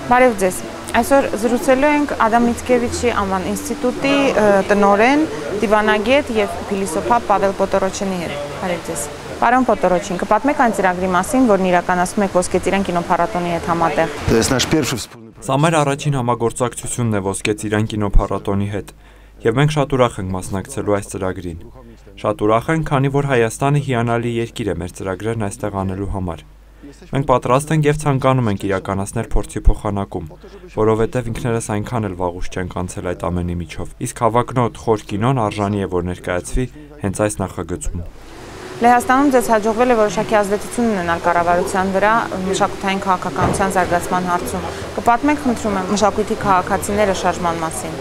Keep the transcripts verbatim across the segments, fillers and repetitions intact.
Բարև ձեզ։ Այսօր զրուցելու ենք Ադամ Միցկևիչի անվան ինստիտուտի տնօրեն, դիվանագետ եւ փիլիսոփա Պավել Պոտորոչյանի հետ։ Բարև ձեզ։ Պարոն Պոտորոչյան, կպատմեք այն ծրագրի մասին, որն իրականացնում եք Ոսկե ծիրան կինոփառատոնի հետ համատեղ։ Սա մեր առաջին համագործակցությունն է Ոսկե ծիրան կինոփառատոնի հետ, եւ մենք շատ ուրախ ենք մասնակցելու այս ծրագրին։ Շատ ուրախ ենք, քանի որ Հայաստանը հիանալի երկիր է մեր ծրագրերն այստեղ անելու համար։ Մենք պատրաստ ենք եւ ցանկանում ենք իրականացնել փորձի փոխանակում, որովհետեւ ինքներս այնքան էլ վաղուց չենք անցել այդ ամենի միջով։ Իսկ հավակնոտ խոր կինոն արժանի է, որ ներկայացվի հենց այս նախագծում։ Լեհաստանում ձեզ հաջողվել է որոշակի ազդեցություն ունենալ կառավարության վրա մշակութային քաղաքականության զարգացման հարցում։ Կպատմեք, խնդրում եմ, մշակույթի քաղաքացիները շարժման մասին։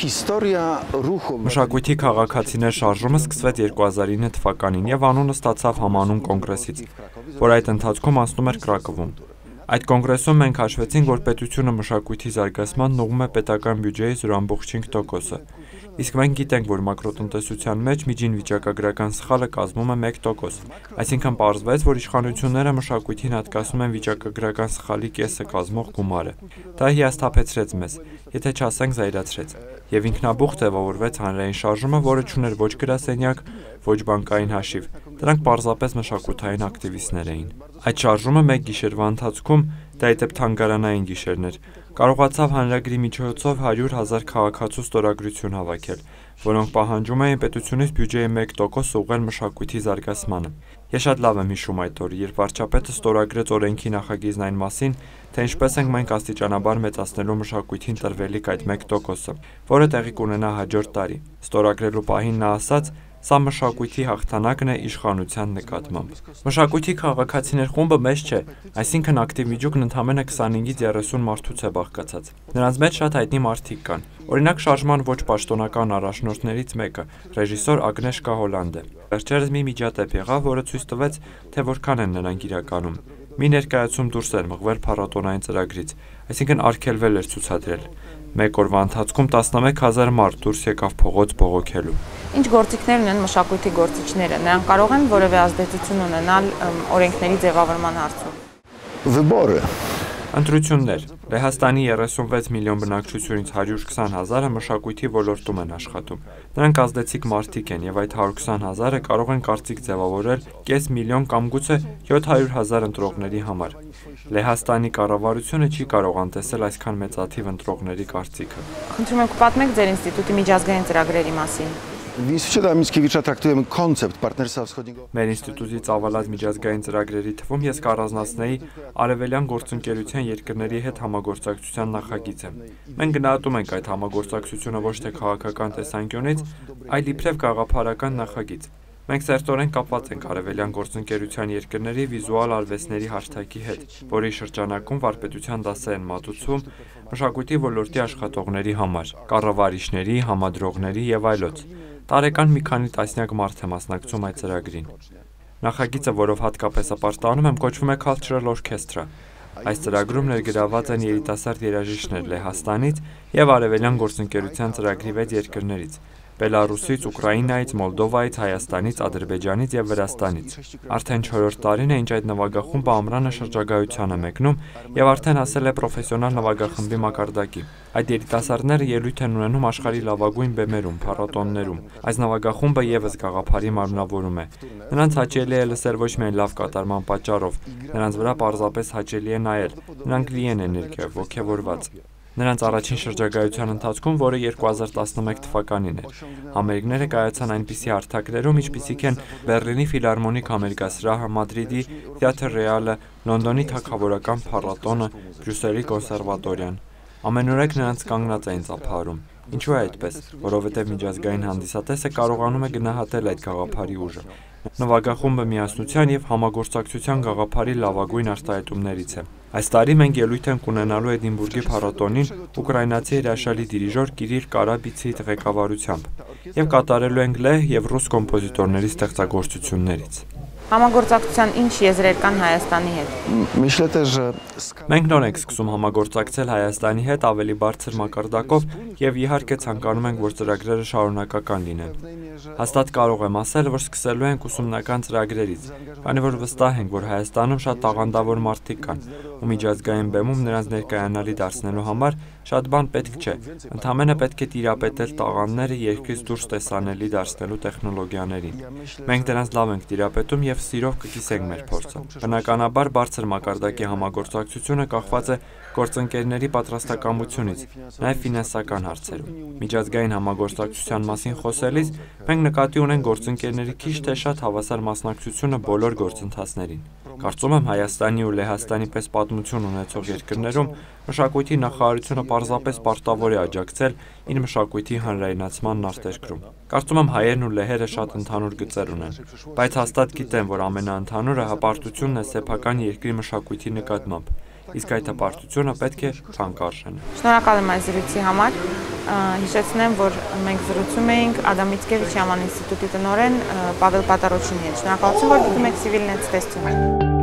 Մշակույթի քաղաքացիներ շարժումը սկսվեց երկու հազար ինը թվականին եւ անունը ստացավ համանուն կոնգրեսից, որ այդ ընթացքում անցնում էր Կրակովում։ Այդ կոնգրեսում մենք հաշվեցինք, որ պետությունը մշակույթի զարգացման ուղղում է պետական բյուջեի զրո ամբողջ հինգ տոկոսը։ Իսկ մենք գիտենք, որ մակրոտնտեսության մեջ միջին վիճակագրական սխալը կազմում է մեկ տոկոս, այսինքն պարզվեց, որ իշխանությունները մշակույթին հատկացնում են վիճակագրական սխալի կեսը կազմող գումարը։ Դա հիասթափեցրեց մեզ, եթե չասենք զայրացրեց, եւ ինքնաբուխ ձևավորվեց հանրային շարժումը, որը չուներ ոչ գրասենյակ, ոչ բանկային հաշիվ, դրանք պարզապես մշակութային ակտիվիստներ էին։ Այդ շարժումը մեկ գիշերվա ընթացքում, դա ի դեպ թանգարանային գիշերներ, կարողացավ հանրագրի միջոցով հարյուր հազար քաղաքացու ստորագրություն հավաքել, որոնք պահանջում էին պետությունից բյուջեի մեկ տոկոս ուղղել մշակույթի զարգացմանը։ Ես շատ լավ եմ հիշում այդ օրը, երբ վարչապետը ստորագրեց օրենքի նախագիծն այն մասին, թե ինչպես ենք մենք աստիճանաբար մեծացնելու մշակույթին տրվելիք այդ մեկ տոկոսը, որը տեղի կունենա հաջորդ տարի։ Ստորագրելու պահին նա ասաց. Սա մշակույթի հաղթանակն է իշխանության նկատմամբ։ Մշակույթի քաղաքացիներ խումբը մեծ չէ, այսինքն ակտիվ միջուկն ընդամենը քսանհինգից երեսուն մարդուց է բաղկացած։ Նրանց մեջ շատ հայտնի մարդիկ կան։ Օրինակ շարժման ոչ պաշտոնական առաջնորդներից մեկը, ռեժիսոր Ագնեշ Կահոլանդ է։ Վերջերս մի միջադեպ եղավ, որը ցույց տվեց, թե որքան են նրանք իրականում։ Մի ներկայացում դուրս էր մղվել փառատոնային ծրագրից, այսինքն արգելվել էր ցուցադրել։ Մեկ օրվա ընթացքում տասնմեկ հազար մարդ դուրս եկավ փողոց բողոքելու։ Ինչ գործիքներ ունեն մշակույթի գործիչները, նրանք կարող են որևէ ազդեցություն ունենալ օրենքների ձևավորման հարցում։ Ընտրություններ։ Լեհաստանի երեսունվեց միլիոն բնակչությունից հարյուր քսան հազարը մշակույթի ոլորտում են աշխատում։ Նրանք ազդեցիկ մարդիկ են եւ այդ հարյուր քսան հազարը կարող են կարծիք ձևավորել կես միլիոն կամ գուցե յոթ հարյուր հազար ընտրողների համար։ Լեհաստանի կառավարությունը չի կարող անտեսել այսքան մեծաթիվ ընտրողների կարծիքը։ Խնդրում եմ, կպատմեք ձեր ինստիտուտի միջազգային ծրագրերի մասին։ Մեր ինստիտուտի ծավալած միջազգային ծրագրերի թվում ես կառանձնացնեի արևելյան գործընկերության երկրների հետ համագործակցության նախագիծը։ Մենք գնահատում ենք այդ համագործակցությունը ոչ թե քաղաքական տեսանկյունից, այլ իբրև գաղափարական նախագիծ։ Մենք սերտորեն կապված ենք արևելյան գործընկերության երկրների վիզուալ արվեստների հարթակի հետ, որի շրջանակում վարպետության դասեր են մատուցվում մշակույթի ոլորտի աշխատողների համար, կառավարիչների, համադրողների եւ այլոց։ Տարեկան մի քանի տասնյակ մարդ է մասնակցում այդ ծրագրին։ Նախագիծը, որով հատկապես ապարտանում եմ, կոչվում է Cultural Orchestra։ Այս ծրագրում ներգրաված են երիտասարդ երաժիշտներ Լեհաստանից եւ արևելյան գործընկերության ծրագրի վեց երկրներից՝ Բելարուսից, Ուկրաինայից, Մոլդովայից, Հայաստանից, Ադրբեջանից եւ Վրաստանից։ Արդեն չորրորդ տարին է, ինչ այդ նվագախումբը ամռանը շրջագայության է մեկնում եւ արդեն հասել է պրոֆեսիոնալ նվագախմբի մակարդակի։ Այդ երիտասարդները ելույթ են ունենում աշխարհի լավագույն բեմերում, փառատոններում։ Այս նվագախումբը եւս գաղափարի մարմնավորում է։ Նրանց հաճելի է լսել ոչ միայն լավ կատարման պատճառով, նրանց վրա պարզապես հաճելի է նայել։ Նրանք լի են էներգիայով, ոգևորված։ Նրանց առաջին շրջագայության ընթացքում, որը երկու հազար տասնմեկ թվականին է, համերգները կայացան այնպիսի հարթակներում, ինչպիսիք են Բեռլինի ֆիլհարմոնիկ համերգասրահը, Մադրիդի Թեատր Ռեալը, Լոնդոնի թագավորական փառատոնը, Բրյուսելի կոնսերվատորիան։ Ամենուրեք նրանց կանգնած էին ծափահարում։ Ինչու է այդպես, որովհետև միջազգային հանդիսատեսը կարողանում է գնահատել այդ գաղափարի ուժը։ Նվագախումբը միասնության եւ համագործակցության գաղափարի լավագույն արտահայտումներից է։ Այս տարի մենք ելույթ ենք ունենալու Էդինբուրգի փառատոնին ուկրաինացի հրաշալի դիրիժոր Կիրիլ Կարաբիցի ղեկավարությամբ եւ կատարելու ենք լեհ եւ ռուս կոմպոզիտորների ստեղծագործություններից։ Համագործակցության ինչ եզրեր կան Հայաստանի հետ։ Մենք նոր ենք սկսում համագործակցել Հայաստանի հետ ավելի բարձր մակարդակով եւ իհարկե ցանկանում ենք, որ ծրագրերը շարունակական լինեն։ Հաստատ կարող եմ ասել, որ սկսելու ենք ուսումնական ծրագրերից, քանի որ վստահ ենք, որ Հայաստանում շատ տաղանդավոր մարդիկ կան, ու միջազգային բեմում նրանց ներկայանալի դարձնելու համար շատ բան պետք չէ։ Ընդհանրապես պետք է տիրապետել տաղանդները երկրից դուրս տեսանելի դարձնելու տեխնոլոգիաներին։ Մենք դրանց լավ ենք տիրապետում եւ սիրով կկիսենք մեր փորձը։ Բնականաբար բարձր մակարդակի համագործակցությունը կախված է գործընկերների պատրաստակամությունից, նաեւ ֆինանսական հարցերում։ Միջազգային համագործակցության մասին խոսելիս մենք նկատի ունենք գործընկերների քիչ թե շատ հավասար մասնակցությունը բոլոր գործընթացներին։ Կարծում եմ Հայաստանի ու Լեհաստանի պես պատմություն ունեցող երկրներում մշակույթի նախարարությունը պարզապես պարտավոր է աջակցել իր մշակույթի հանրայնացմանն արտերկրում։ Կարծում եմ հայերն ու լեհերը շատ ընդհանուր գծեր ունեն, բայց հաստատ գիտեմ, որ ամենաընդհանուրը հպարտությունն է սեփական երկրի մշակույթի նկատմամբ, իսկ այդ հպարտությունը պետք է թանկարժեն։ Շնորհակալ եմ այս զրույցի համար։ Հիշեցնեմ, որ մենք զրուցում էինք Ադամ Միցկևիչի անվան ինստիտուտի տնօրեն Պավել Պոտորոչինի հետ։ Շնորհակալություն, որ դուք եք Civilnet տեսնում։